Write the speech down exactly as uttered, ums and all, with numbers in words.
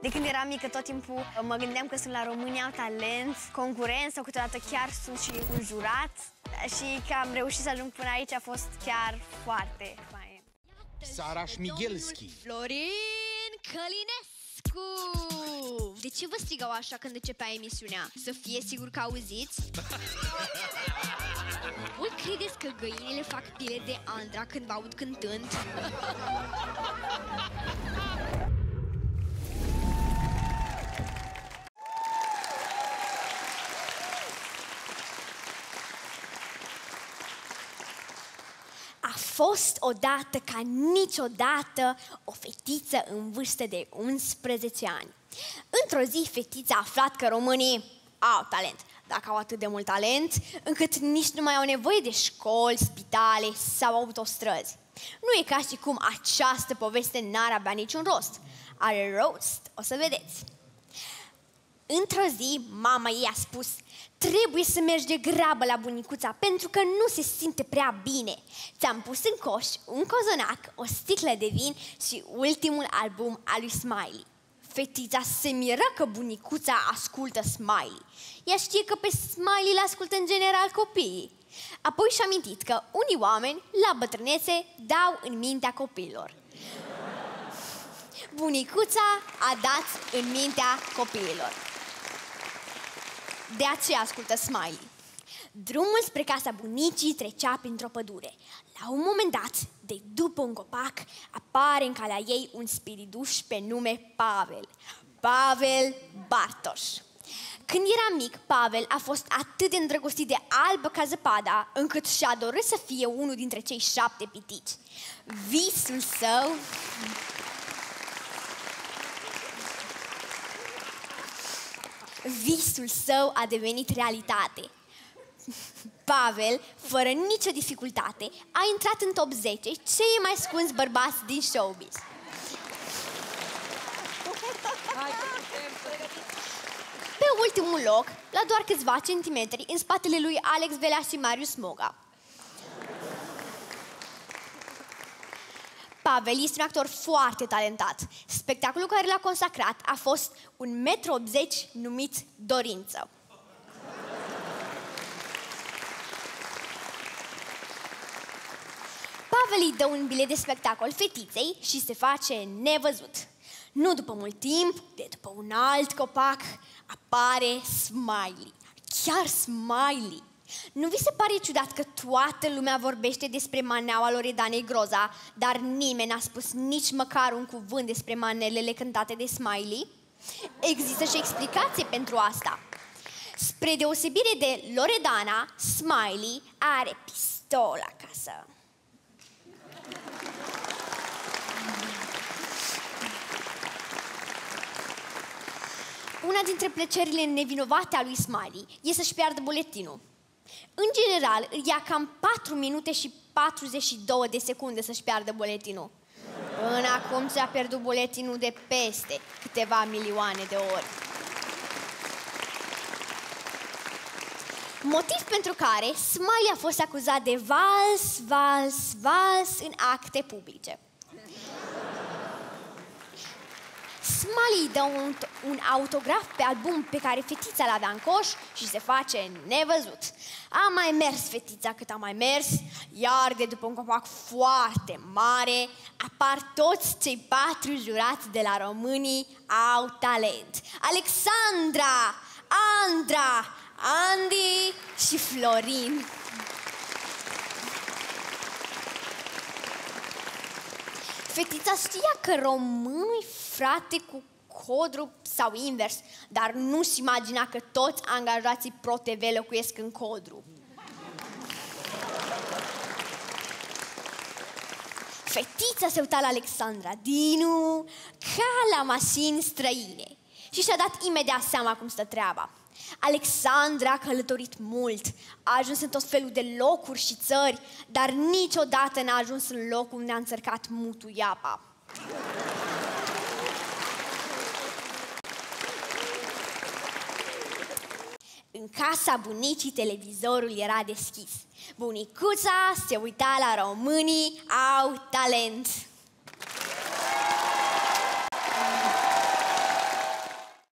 De când eram mică, tot timpul mă gândeam că sunt la România, au talent, concurenți sau câteodată chiar sunt și un jurat. Și că am reușit să ajung până aici a fost chiar foarte fain. Sara Șmighelski. Florin Călinescu! De ce vă strigau așa când începea emisiunea? Să fie sigur că auziți? Voi credeți că găinile fac piele de Andra când vă aud cântând? A fost odată ca niciodată o fetiță în vârstă de unsprezece ani. Într-o zi, fetița a aflat că românii au talent. Dacă au atât de mult talent, încât nici nu mai au nevoie de școli, spitale sau autostrăzi. Nu e ca și cum această poveste n-ar avea niciun rost. Are rost, o să vedeți. Într-o zi, mama ei a spus: trebuie să mergi de grabă la bunicuța pentru că nu se simte prea bine. Ți-am pus în coș un cozonac, o sticlă de vin și ultimul album al lui Smiley. Fetița se miră că bunicuța ascultă Smiley. Ea știe că pe Smiley l-ascultă în general copiii. Apoi și-a amintit că unii oameni, la bătrânețe, dau în mintea copiilor. Bunicuța a dat în mintea copiilor. De aceea ascultă Smiley. Drumul spre casa bunicii trecea printr-o pădure. La un moment dat, de după un copac, apare în calea ei un spiriduș pe nume Pavel. Pavel Bartoș. Când era mic, Pavel a fost atât de îndrăgostit de albă ca zăpada, încât și-a dorit să fie unul dintre cei șapte pitici. Visul său... Visul său a devenit realitate. Pavel, fără nicio dificultate, a intrat în top zece cei mai scunzi bărbați din showbiz. Pe ultimul loc, la doar câțiva centimetri, în spatele lui Alex Velea și Marius Moga. Pavel este un actor foarte talentat. Spectacolul care l-a consacrat a fost un metru optzeci numit Dorință. Pavel îi dă un bilet de spectacol fetiței și se face nevăzut. Nu după mult timp, de după un alt copac, apare Smiley. Chiar Smiley! Nu vi se pare ciudat că toată lumea vorbește despre maneaua Loredanei Groza, dar nimeni n-a spus nici măcar un cuvânt despre manelele cântate de Smiley? Există și explicație pentru asta. Spre deosebire de Loredana, Smiley are pistol acasă. Una dintre plăcerile nevinovate a lui Smiley e să-și piardă buletinul. În general, îi ia cam patru minute și patruzeci și două de secunde să-și piardă buletinul. Până acum ți-a pierdut buletinul de peste câteva milioane de ori. Motiv pentru care Smiley a fost acuzat de vals, vals, vals în acte publice. Smiley îi dă un, un autograf pe album pe care fetița l-avea în coș și se face nevăzut. A mai mers fetița cât a mai mers, iar de după un copac foarte mare apar toți cei patru jurați de la Românii au talent. Alexandra, Andra, Andy și Florin. Fetița știa că românii frate cu Codru sau invers, dar nu-și imagina că toți angajații ProTV locuiesc în Codru. Fetița se uita la Alexandra Dinu ca la mașini străine și și-a dat imediat seama cum stă treaba. Alexandra a călătorit mult, a ajuns în tot felul de locuri și țări, dar niciodată n-a ajuns în locul unde a înțărcat mutul Iapa. În casa bunicii televizorul era deschis. Bunicuța se uita la Românii au talent.